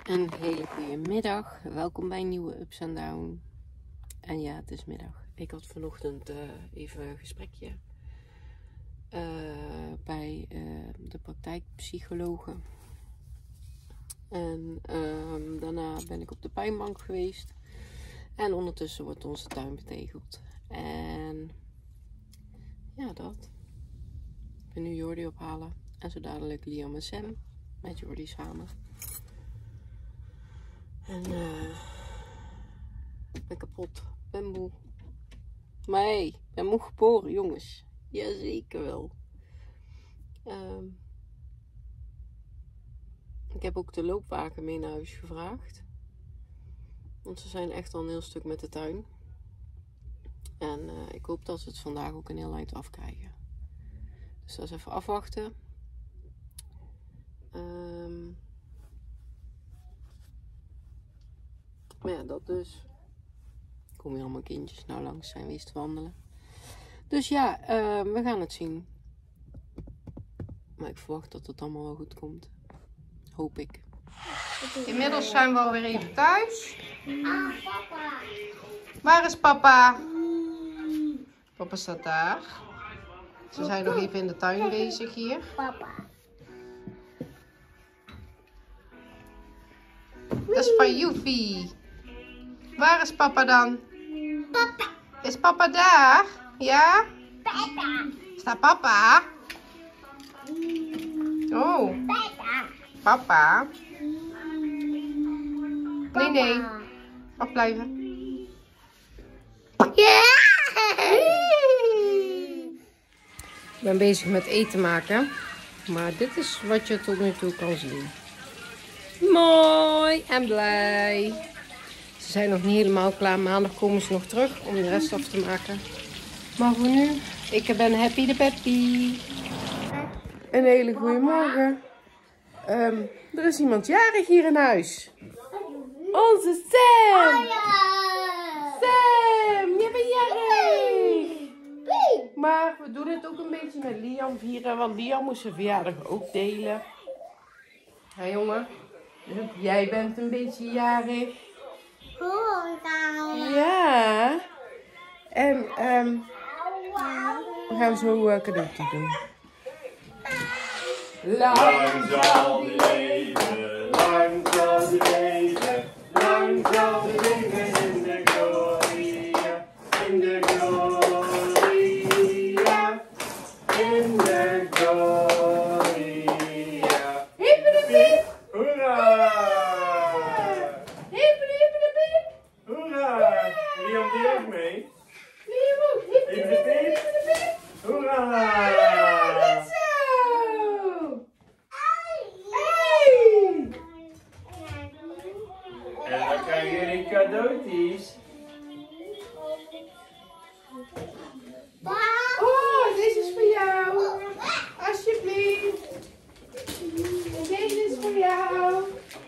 Een hele goede middag. Welkom bij een nieuwe Ups and Down. En ja, het is middag. Ik had vanochtend even een gesprekje bij de praktijkpsychologe. En daarna ben ik op de pijnbank geweest. En ondertussen wordt onze tuin betegeld. En ja, dat. Ik ben nu Jordi ophalen. En zo dadelijk Liam en Sam met Jordi samen. En ik ben kapot. Ik ben moe. Maar hey, ik ben moe geboren, jongens. Jazeker wel. Ik heb ook de loopwagen mee naar huis gevraagd. Want ze zijn echt al een heel stuk met de tuin. En ik hoop dat ze het vandaag ook een heel eind afkrijgen. Dus dat is even afwachten. Maar ja, dat dus. Er komen hier allemaal kindjes nou langs zijn wees te wandelen. Dus ja, we gaan het zien. Maar ik verwacht dat het allemaal wel goed komt. Hoop ik. Inmiddels zijn we alweer even thuis. Papa. Waar is papa? Papa staat daar. Ze zijn nog even in de tuin bezig hier. Papa. Dat is van Joefie. Waar is papa dan? Papa. Is papa daar? Ja? Papa. Staat papa? Oh, Papa. papa. Nee. Afblijven. Ja. Ik ben bezig met eten maken. Maar dit is wat je tot nu toe kan zien. Mooi en blij. Ze zijn nog niet helemaal klaar. Maandag komen ze nog terug om de rest af te maken. Maar voor nu, ik ben happy de peppy. Een hele goede morgen. Er is iemand jarig hier in huis. Onze Sam. Sam, je bent jarig. Maar we doen het ook een beetje met Liam vieren. Want Liam moest zijn verjaardag ook delen. Hé jongen. Dus ook jij bent een beetje jarig. Ja. En we gaan zo cadeautje doen. Lang zal die leven, lang zal die leven, lang zal die leven in de gloria, in de gloria, in de gloria. Hippie-de-piep! Hoera! Hippie-de-piep! Hoera! Liam die ook mee? Liam ook! Hippie-de-piep! Hoera! En dan krijgen jullie cadeautjes. Oh, deze is voor jou. Alsjeblieft. En deze is voor jou.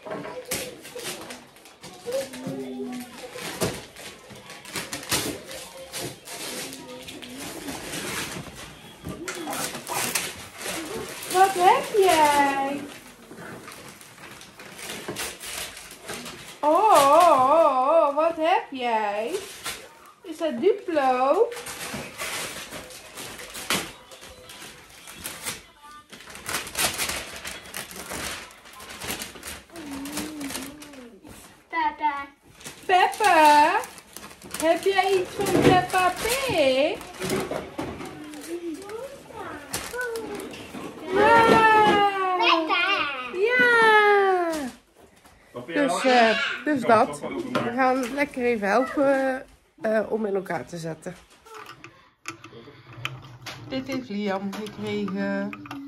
Wat heb jij? Oh, wat heb jij? Is dat Duplo? Papa. Peppa? Heb jij iets van Peppa Pig? Ja! Dus dat. We gaan lekker even helpen om in elkaar te zetten. Dit heeft Liam gekregen.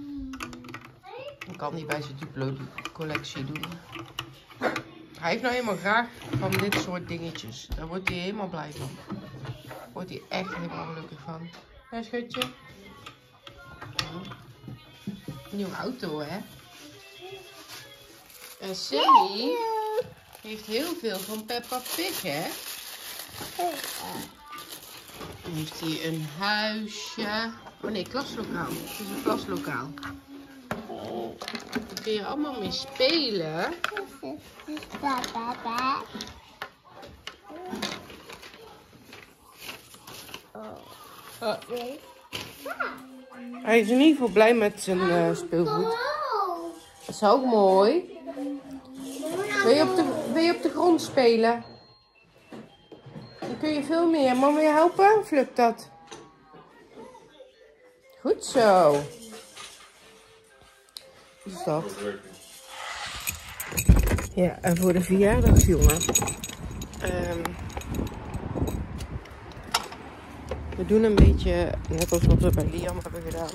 Ik kan niet bij zijn Duplo collectie doen. Hij heeft nou helemaal graag van dit soort dingetjes. Daar wordt hij helemaal blij van. Daar wordt hij echt helemaal gelukkig van. Ja, schatje? Nieuwe auto, hè? En Sammy heeft heel veel van Peppa Pig, hè? Dan heeft hij een huisje. Oh nee, klaslokaal. Het is een klaslokaal. Daar kun je allemaal mee spelen. Papa. Hij is in ieder geval blij met zijn speelgoed. Dat is ook mooi. Wil je op de grond spelen? Dan kun je veel meer. Mama, wil je helpen? Of lukt dat? Goed zo. Wat is dat? Ja, en voor de verjaardagsjongen. We doen een beetje net als wat we bij Liam hebben gedaan.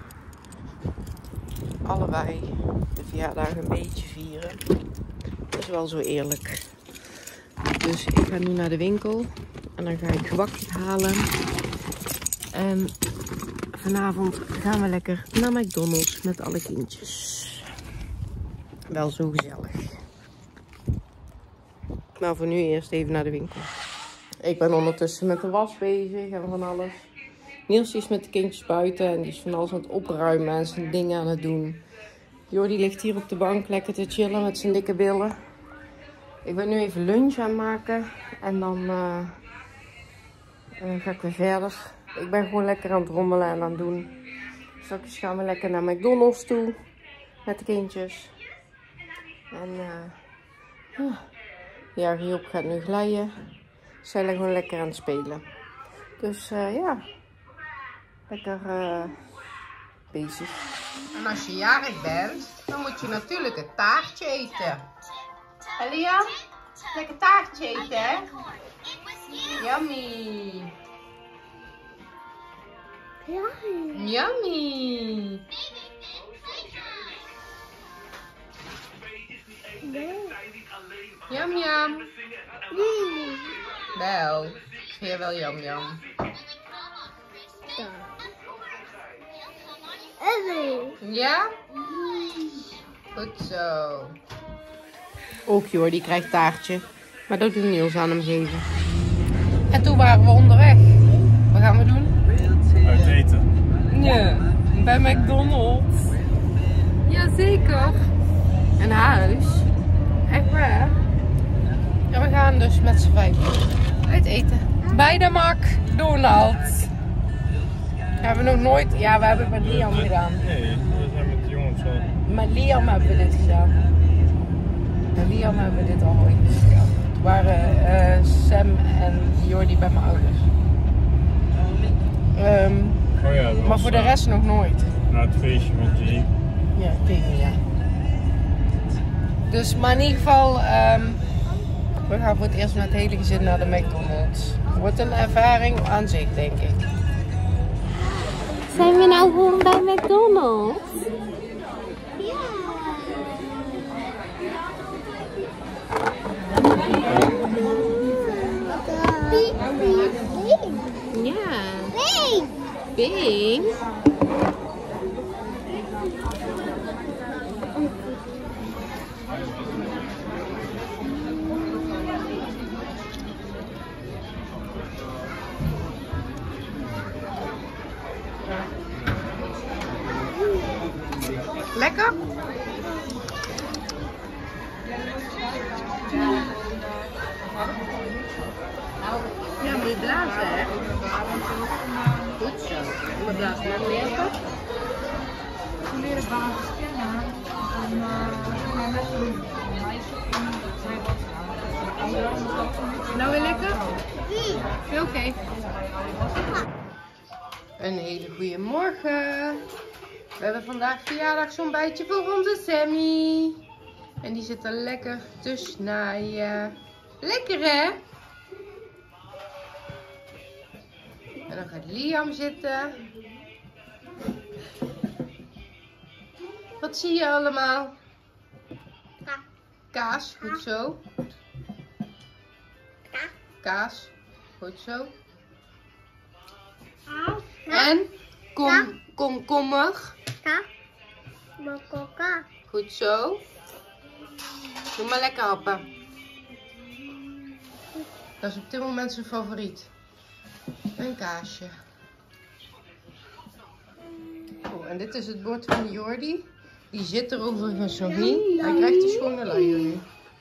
Allebei de verjaardag een beetje vieren. Dat is wel zo eerlijk. Dus ik ga nu naar de winkel. En dan ga ik gebakjes halen. En vanavond gaan we lekker naar McDonald's met alle kindjes. Wel zo gezellig. Maar voor nu eerst even naar de winkel. Ik ben ondertussen met de was bezig en van alles. Niels is met de kindjes buiten en die is van alles aan het opruimen en zijn dingen aan het doen. Jordi ligt hier op de bank lekker te chillen met zijn dikke billen. Ik ben nu even lunch aan het maken en dan ga ik weer verder. Ik ben gewoon lekker aan het rommelen en aan het doen. Straks gaan we lekker naar McDonald's toe met de kindjes. En ja, Riop gaat nu glijden. Ze zijn gewoon lekker aan het spelen. Dus ja, lekker bezig. En als je jarig bent, dan moet je natuurlijk een taartje eten. Elia, lekker taartje eten, hè? Yummy. Yummy. Yum yum. Wel, ik vind je wel yum yum. Ja? Goed zo. Ook joh, die krijgt taartje. Maar dat doet Niels aan hem geven. En toen waren we onderweg. Wat gaan we doen? Uit eten. Ja, bij McDonald's. Jazeker. Een huis. Echt waar. En we gaan dus met z'n vijf uit eten. Bij de McDonald's. Hebben we nog nooit... Ja, we hebben het met Liam gedaan. Nee, we zijn met de jongens al. Met Liam hebben we dit gedaan. Met Liam hebben we dit al ooit gedaan. Toen waren Sam en Jordi bij mijn ouders. Oh ja, Maar voor de rest nog nooit. Na het feestje met Jay. Ja, tegen ja. Dus, maar in ieder geval, we gaan voor het eerst met het hele gezin naar de McDonald's. Wordt een ervaring aan zich, denk ik. Zijn we nou gewoon bij McDonald's? Ja. Bing! Bing. Lekker? Ja, moet je blazen, hè? Goed zo. Je moet blazen met leerpap. Nou weer lekker? Oké. Een hele goede morgen. We hebben vandaag verjaardagsontbijtje voor onze Sammy. En die zit er lekker te snijden. Lekker hè? En dan gaat Liam zitten. Wat zie je allemaal? Kaas, goed zo. Kaas, goed zo. En komkommer. Goed zo. Doe maar lekker happen. Dat is op dit moment zijn favoriet. Een kaasje. Oh, en dit is het bord van Jordi. Die zit er overigens nog niet. Hij krijgt de schone luier nu.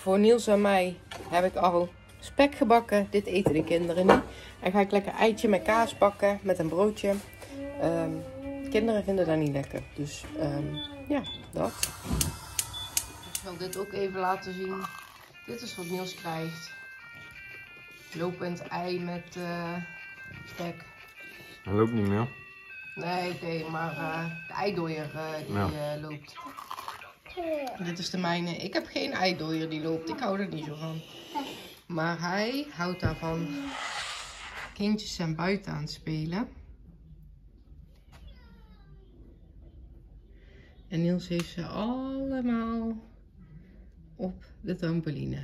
voor Niels en mij heb ik al spek gebakken. Dit eten de kinderen niet. En ga ik lekker eitje met kaas bakken met een broodje. Kinderen vinden dat niet lekker. Dus ja, dat. Ik wil dit ook even laten zien. Dit is wat Niels krijgt. Lopend ei met spek. Hij loopt niet meer. Nee, oké, maar de eidooier loopt. Dit is de mijne. Ik heb geen eidooier die loopt. Ik hou er niet zo van. Maar hij houdt daarvan. Kindjes zijn buiten aan het spelen. En Niels heeft ze allemaal op de trampoline.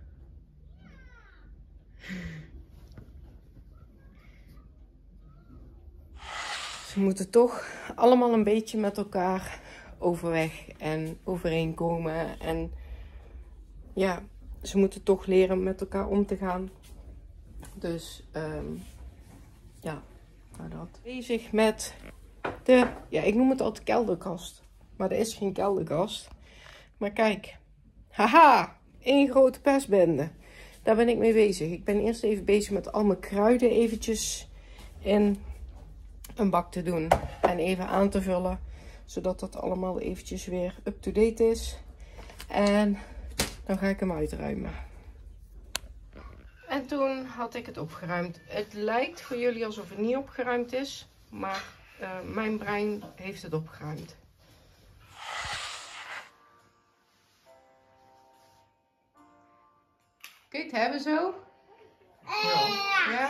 Ze moeten toch allemaal een beetje met elkaar overweg en overeenkomen. En ja, ze moeten toch leren met elkaar om te gaan. Dus ja, maar dat. Bezig met de, ja, ik noem het altijd kelderkast. Maar er is geen kelderkast. Maar kijk, haha, één grote pestbende. Daar ben ik mee bezig. Ik ben eerst even bezig met al mijn kruiden eventjes in een bak te doen. En even aan te vullen. Zodat dat allemaal eventjes weer up-to-date is. En dan ga ik hem uitruimen. En toen had ik het opgeruimd. Het lijkt voor jullie alsof het niet opgeruimd is. Maar mijn brein heeft het opgeruimd. Kun je het hebben zo? Ja?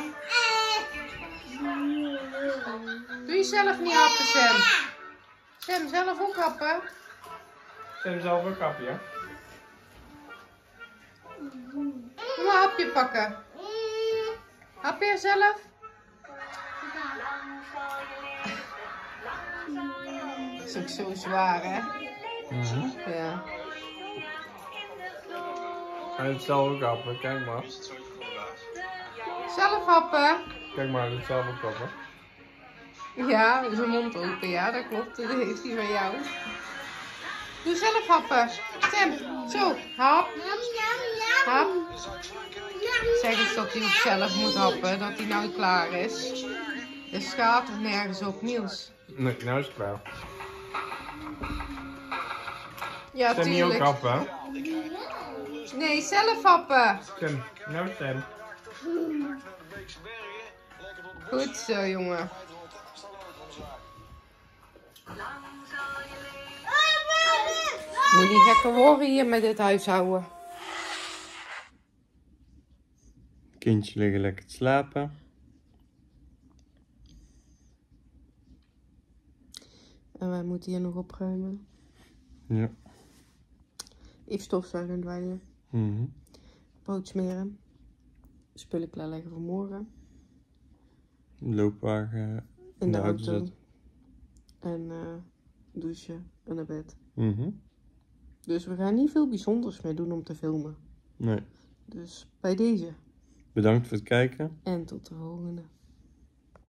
Doe je zelf niet happen, Sam? Sam, zelf ook happen? Sam zelf ook happen, ja? Doe maar een hapje pakken. Hapje zelf? Dat is ook zo zwaar, hè? Ja. Hij doet zelf ook happen, kijk maar. Zelf happen? Kijk maar, hij doet zelf ook happen. Ja, zijn mond open, ja, dat klopt. Dat heeft hij van jou. Doe zelf happen. Sam, zo, hap. Hap. Zeg eens dat hij ook zelf moet happen, dat hij nou klaar is. Er staat er nergens op, Niels. Nee, nou is het klaar. Ja, Sam niet ook tuurlijk. happen, hè? Nee, zelf happen. Sam, nou Sam. Goed zo, jongen. Moet niet gekker worden hier met dit huishouden. Kindjes liggen lekker te slapen. En wij moeten hier nog opruimen. Ja. Even stofzuigen dweilen. Brood smeren. Spullen klaarleggen voor morgen. Loopwagen In de auto. zetten. En douchen en naar bed. Mhm. Dus we gaan niet veel bijzonders meer doen om te filmen. Nee. Dus bij deze. Bedankt voor het kijken. En tot de volgende.